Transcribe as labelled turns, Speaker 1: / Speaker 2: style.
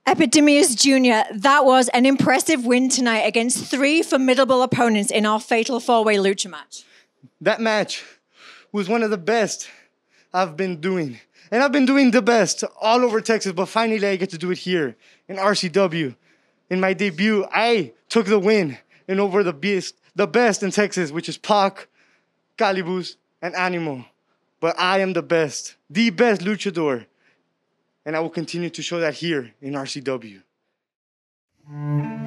Speaker 1: Epydemius Jr, that was an impressive win tonight against 3 formidable opponents in our fatal 4-way lucha match.
Speaker 2: That match was one of the best I've been doing. And I've been doing the best all over Texas, but finally I get to do it here in RCW. In my debut, I took the win and over the best in Texas, which is Pac, Calibus, and Animo. But I am the best luchador. And I will continue to show that here in RCW.